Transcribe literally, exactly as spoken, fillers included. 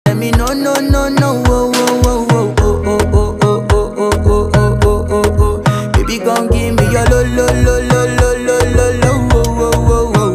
Tell me no, no, no, no, oh, oh, oh, oh, oh, oh, oh, oh, oh, oh, oh, oh, oh, oh. Baby, gon' give me your lo, lo, lo, lo, lo.